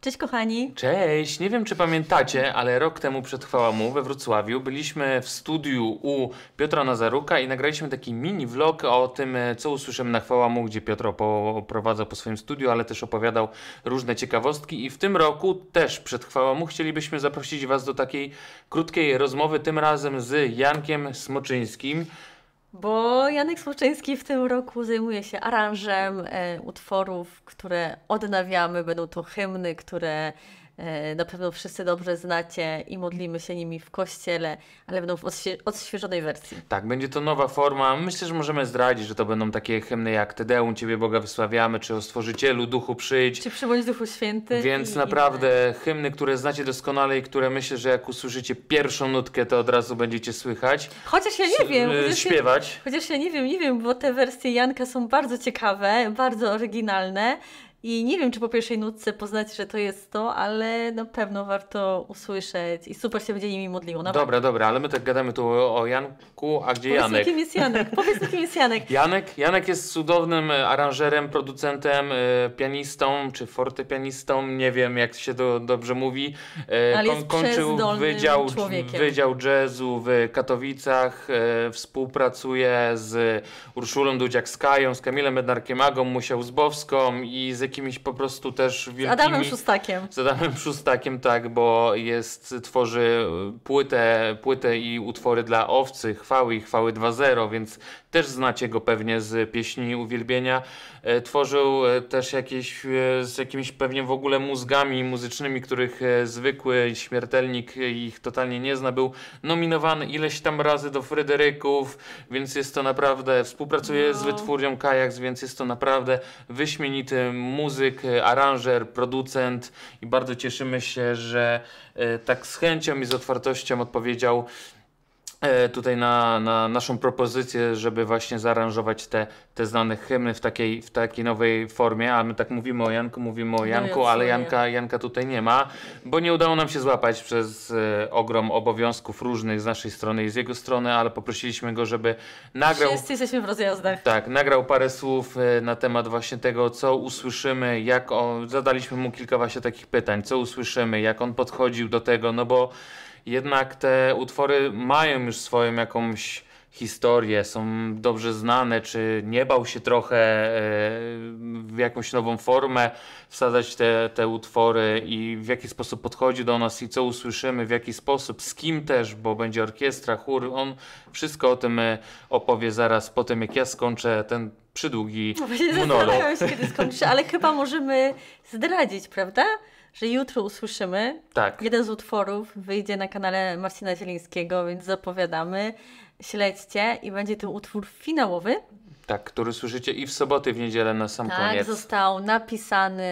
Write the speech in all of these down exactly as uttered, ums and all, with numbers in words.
Cześć kochani. Cześć, nie wiem czy pamiętacie, ale rok temu przed Chwałamu we Wrocławiu byliśmy w studiu u Piotra Nazaruka i nagraliśmy taki mini vlog o tym, co usłyszymy na Chwałamu, gdzie Piotr oprowadzał po swoim studiu, ale też opowiadał różne ciekawostki i w tym roku też przed Chwałamu chcielibyśmy zaprosić Was do takiej krótkiej rozmowy, tym razem z Jankiem Smoczyńskim. Bo Janek Smoczyński w tym roku zajmuje się aranżem e, utworów, które odnawiamy. Będą to hymny, które e, na pewno wszyscy dobrze znacie i modlimy się nimi w kościele, ale będą w odświe odświeżonej wersji. Tak, będzie to nowa forma. Myślę, że możemy zdradzić, że to będą takie hymny jak Te Deum, Ciebie Boga wysławiamy, czy o Stworzycielu, Duchu przyjdź. Czy Przybądź Duchu Święty. Więc i naprawdę inne. hymny, które znacie doskonale i które myślę, że jak usłyszycie pierwszą nutkę, to od razu będziecie słychać. Chociaż ja nie wiem. Chociaż Śpiewać. Ja, chociaż ja nie wiem, nie wiem, bo te wersje Janka są bardzo ciekawe, bardzo oryginalne. I nie wiem, czy po pierwszej nutce poznacie, że to jest to, ale na pewno warto usłyszeć i super się będzie nimi modliło. Naprawdę. Dobra, dobra, ale my tak gadamy tu o Janku, a gdzie Powiedz Janek? Mi, kim jest Janek? Powiedz mi, kim jest Janek. Janek? Janek jest cudownym aranżerem, producentem, pianistą czy fortepianistą, nie wiem jak się to dobrze mówi. Ale jest kończył wydział, człowiekiem. wydział jazzu w Katowicach, współpracuje z Urszulą Dudziak-Skają, z Kamilem Bednarkiem-Agą, Musią Zbowską i z jakimiś po prostu też wielkimi... Z Adamem Szustakiem. Z Adamem Szustakiem, tak, bo jest, tworzy płytę, płytę i utwory dla Owcy, Chwały i Chwały dwa zero, więc też znacie go pewnie z pieśni Uwielbienia. E, tworzył też jakieś e, z jakimiś pewnie w ogóle mózgami muzycznymi, których e, zwykły śmiertelnik ich totalnie nie zna. Był nominowany ileś tam razy do Fryderyków, więc jest to naprawdę, współpracuje no. z wytwórnią Kajaks, więc jest to naprawdę wyśmienity muzyk, aranżer, producent i bardzo cieszymy się, że e, tak z chęcią i z otwartością odpowiedział e, tutaj na, na naszą propozycję, żeby właśnie zaaranżować te, te znane hymny w takiej, w takiej nowej formie, a my tak mówimy o Janku, mówimy o Janku, no ale Janka, Janka tutaj nie ma, bo nie udało nam się złapać przez e, ogrom obowiązków różnych z naszej strony i z jego strony, ale poprosiliśmy go, żeby nagrał... Wszyscy jesteśmy w rozjazdach. Tak, nagrał parę słów e, na temat właśnie tego, co usłyszymy, jak on... Zadaliśmy mu kilka właśnie takich pytań, co usłyszymy, jak on podchodził do tego, no bo jednak te utwory mają już swoją jakąś historię, są dobrze znane, czy nie bał się trochę w jakąś nową formę wsadzać te, te utwory i w jaki sposób podchodzi do nas i co usłyszymy, w jaki sposób, z kim też, bo będzie orkiestra, chór, on wszystko o tym opowie zaraz po tym, jak ja skończę ten przydługi no, monolog. Się, kiedy skończy, ale chyba możemy zdradzić, prawda? Że jutro usłyszymy. Tak. Jeden z utworów wyjdzie na kanale Marcina Zielińskiego, więc zapowiadamy. Śledźcie i będzie to utwór finałowy. Tak, który słyszycie i w soboty, i w niedzielę na sam tak, koniec. Tak, został napisany,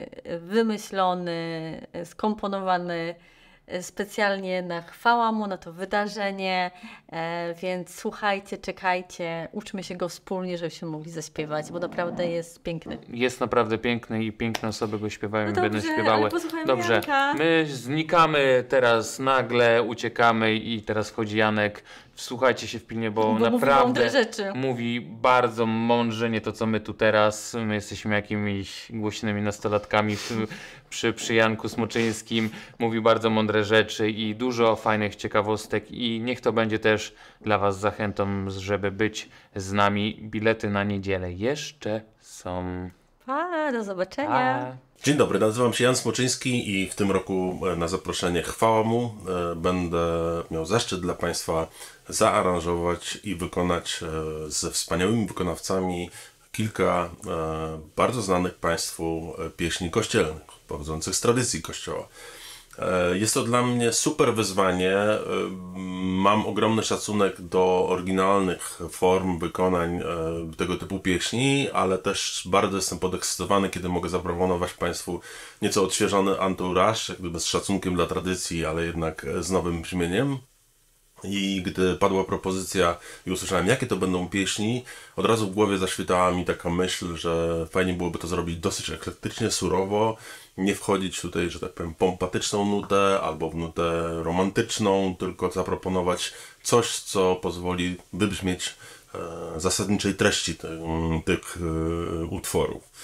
wymyślony, skomponowany specjalnie na Chwałamu, na to wydarzenie, e, więc słuchajcie, czekajcie, uczmy się go wspólnie, żebyśmy mogli zaśpiewać, bo naprawdę jest piękny. Jest naprawdę piękny i piękne osoby go śpiewają no i dobrze, będą śpiewały. Dobrze, Janka. My znikamy teraz nagle, uciekamy i teraz wchodzi Janek. Wsłuchajcie się w pilnie, bo, bo naprawdę mówi, rzeczy. mówi bardzo mądrze, nie to co my tu teraz. My jesteśmy jakimiś głośnymi nastolatkami w, przy, przy Janku Smoczyńskim. Mówi bardzo mądre rzeczy i dużo fajnych ciekawostek i niech to będzie też dla Was zachętą, żeby być z nami. Bilety na niedzielę jeszcze są. Pa, do zobaczenia. Pa. Dzień dobry, nazywam się Jan Smoczyński i w tym roku na zaproszenie Chwałamu będę miał zaszczyt dla Państwa zaaranżować i wykonać ze wspaniałymi wykonawcami kilka bardzo znanych Państwu pieśni kościelnych, pochodzących z tradycji Kościoła. Jest to dla mnie super wyzwanie. Mam ogromny szacunek do oryginalnych form wykonań tego typu pieśni, ale też bardzo jestem podekscytowany, kiedy mogę zaproponować Państwu nieco odświeżony entourage, jakby z szacunkiem dla tradycji, ale jednak z nowym brzmieniem. I gdy padła propozycja i usłyszałem, jakie to będą pieśni, od razu w głowie zaświtała mi taka myśl, że fajnie byłoby to zrobić dosyć eklektycznie, surowo, nie wchodzić tutaj, że tak powiem, pompatyczną nutę albo w nutę romantyczną, tylko zaproponować coś, co pozwoli wybrzmieć e, zasadniczej treści ty, tych e, utworów.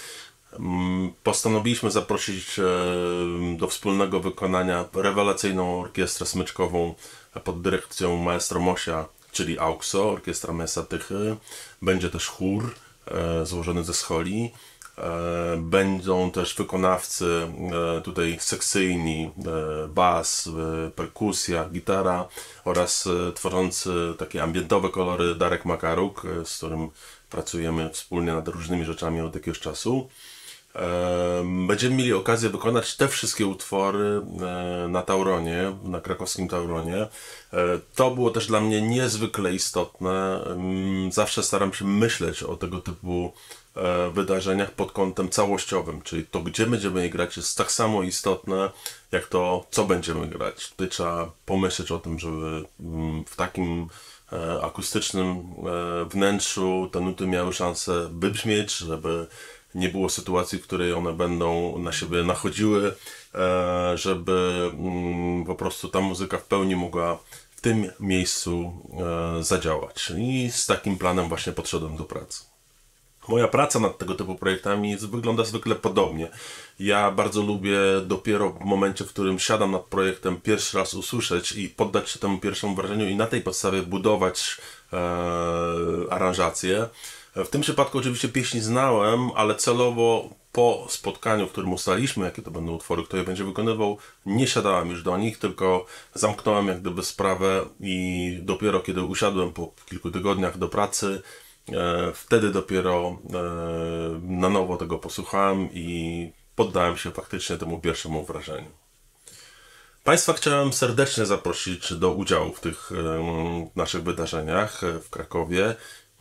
Postanowiliśmy zaprosić do wspólnego wykonania rewelacyjną orkiestrę smyczkową pod dyrekcją maestro Mosia, czyli AUXO, Orkiestra Messa Tychy. Będzie też chór złożony ze scholi. Będą też wykonawcy tutaj sekcyjni, bas, perkusja, gitara oraz tworzący takie ambientowe kolory Darek Makaruk, z którym pracujemy wspólnie nad różnymi rzeczami od jakiegoś czasu. Będziemy mieli okazję wykonać te wszystkie utwory na Tauronie, na krakowskim Tauronie. To było też dla mnie niezwykle istotne. Zawsze staram się myśleć o tego typu wydarzeniach pod kątem całościowym, czyli to, gdzie będziemy je grać, jest tak samo istotne, jak to, co będziemy grać. Tutaj trzeba pomyśleć o tym, żeby w takim akustycznym wnętrzu te nuty miały szansę wybrzmieć, żeby nie było sytuacji, w której one będą na siebie nachodziły, żeby po prostu ta muzyka w pełni mogła w tym miejscu zadziałać. I z takim planem właśnie podszedłem do pracy. Moja praca nad tego typu projektami wygląda zwykle podobnie. Ja bardzo lubię dopiero w momencie, w którym siadam nad projektem, pierwszy raz usłyszeć i poddać się temu pierwszemu wrażeniu i na tej podstawie budować e, aranżację. W tym przypadku oczywiście pieśni znałem, ale celowo po spotkaniu, w którym ustaliliśmy, jakie to będą utwory, kto je będzie wykonywał, nie siadałem już do nich, tylko zamknąłem jak gdyby sprawę i dopiero kiedy usiadłem po kilku tygodniach do pracy, e, wtedy dopiero e, na nowo tego posłuchałem i poddałem się faktycznie temu pierwszemu wrażeniu. Państwa chciałem serdecznie zaprosić do udziału w tych e, naszych wydarzeniach w Krakowie.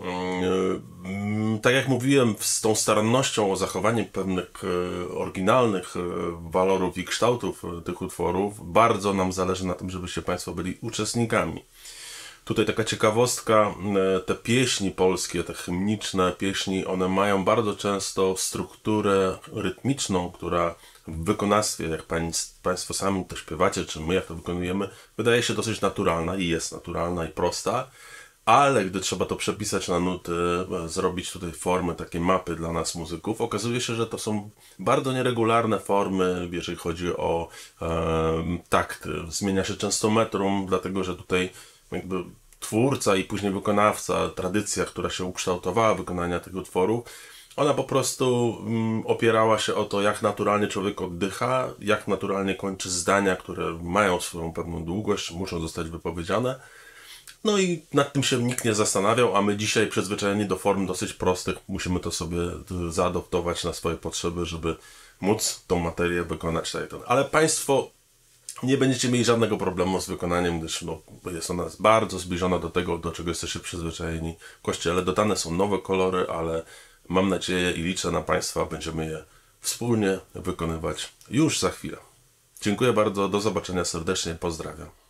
Tak jak mówiłem, z tą starannością o zachowanie pewnych oryginalnych walorów i kształtów tych utworów, bardzo nam zależy na tym, żebyście Państwo byli uczestnikami. Tutaj taka ciekawostka, te pieśni polskie, te hymniczne pieśni, one mają bardzo często strukturę rytmiczną, która w wykonawstwie, jak Państwo sami to śpiewacie, czy my jak to wykonujemy, wydaje się dosyć naturalna i jest naturalna i prosta. Ale gdy trzeba to przepisać na nuty, zrobić tutaj formy, takie mapy dla nas muzyków, okazuje się, że to są bardzo nieregularne formy, jeżeli chodzi o e, takty. Zmienia się często metrum, dlatego że tutaj jakby twórca i później wykonawca, tradycja, która się ukształtowała wykonania tego utworu, ona po prostu mm, opierała się o to, jak naturalnie człowiek oddycha, jak naturalnie kończy zdania, które mają swoją pewną długość, muszą zostać wypowiedziane. No i nad tym się nikt nie zastanawiał, a my dzisiaj przyzwyczajeni do form dosyć prostych musimy to sobie zaadoptować na swoje potrzeby, żeby móc tą materię wykonać. Ale Państwo nie będziecie mieli żadnego problemu z wykonaniem, gdyż no, jest ona bardzo zbliżona do tego, do czego jesteście przyzwyczajeni w kościele. Dodane są nowe kolory, ale mam nadzieję i liczę na Państwa, będziemy je wspólnie wykonywać już za chwilę. Dziękuję bardzo, do zobaczenia serdecznie, pozdrawiam.